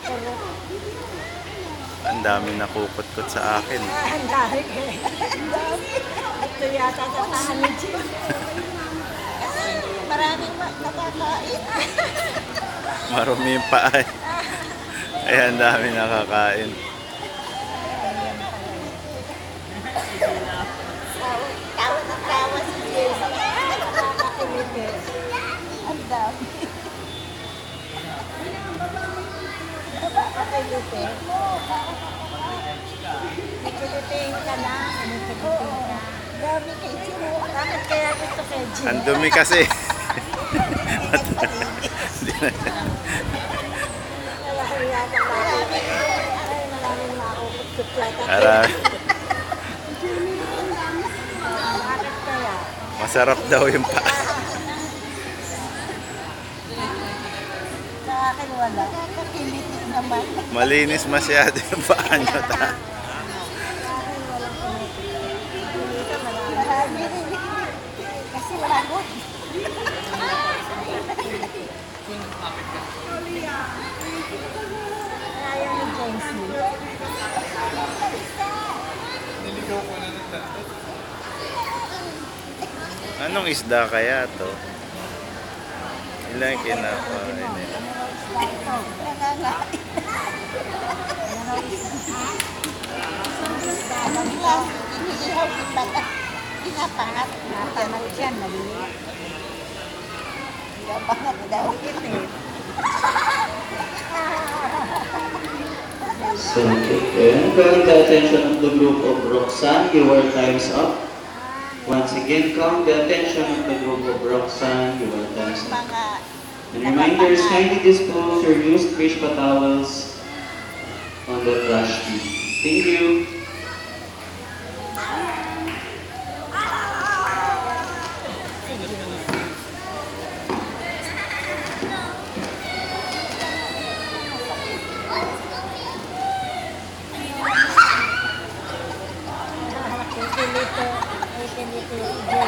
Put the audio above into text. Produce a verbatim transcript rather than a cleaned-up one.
Ang dami nakukot-kot sa akin. Ang dami eh. Ang dami. Ito yata sa tahanin siya. Maraming nakakain. Marumi yung paa. Ay, ang dami nakakain. Tawa ng tawa si Jason. Nakakakiliti. Ang dami. Nakakakiliti. Nakakiliting ka na. Nakakiliting ka. Dami kay Jiro. Bakit kaya gusto kay Jiro? Ang dumi kasi. Maraming maukot-kot yata. Para Bakit kaya? masarap daw yung paa. Sa akin wala. Nakakakiliti naman. Malinis masyado yung paa nyo. Ta. Marami rin. Kasi lagot. Ayaw ni James Lee. Anong isda kaya to? Ilang kinakain nila? Pinapangat. Pinapangat yan. Maliliit. Pinapangat daw. So, again, calling the attention of the group of Roxanne, your time's up. Once again, calling the attention of the group of Roxanne, your time's up. Mga And reminders, kindly dispose your used fish towels on the trash bin. Thank you. Kilito. Kilito.